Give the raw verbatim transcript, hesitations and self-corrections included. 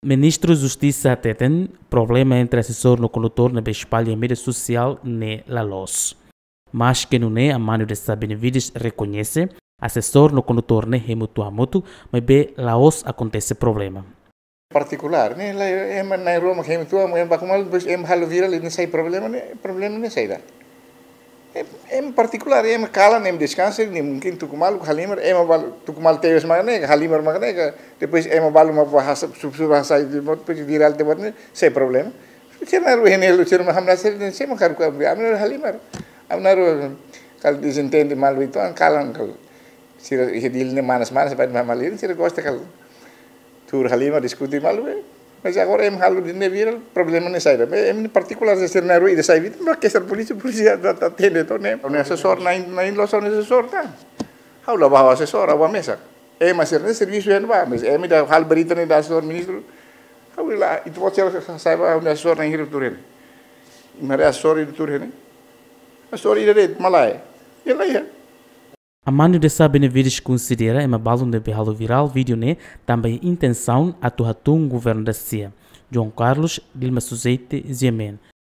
Ministru Justisa tem problema entre assessor no condutor na espalha em mídia social ne laos. Mas que não é a mano dessa benevídeos reconhece, assessor no condutor ne é muito a muito, mas be laos acontece problema. Particular, né? Lá é na Roma que é muito, é baku malu, depois é halo viral e não sai problema, né? Problema não sai lá. É particular, é cala, nem descansa, nem mungkin tu malu halimar, é mal tu mal tebes magane, halimar magane, depois é mal uma bahasa subsubhasa depois viral depois né? Sem problema. Cerna ru henel, cerna hamna ser, sem makar ku amna halimar. Amna ru kal desentende malu itu an kalang kal. Sira hedil ne manas manas pai mamalin, sira gosta kal. Tur halimar diskuti malu. Mas agora é malo de viral, problema não sai. Em particular, se ser na rua e de sair, mas que ser polícia, polícia está atendendo, então né? O assessor na na loja o assessor tá. How lá vai o assessor, a mesa. É mas ser serviço é não vai, mas é me dá hal berita ne da assessor ministro. How lá, itu pode ser saiba o assessor na hiro turene. Mas assessor do turene. Assessor ide malai. E lá é. A mano dessa benevídeos considera uma balão de behalo viral vídeo né também intenção atuatum governo da C I A. João Carlos Dilma Suzeite Zemen.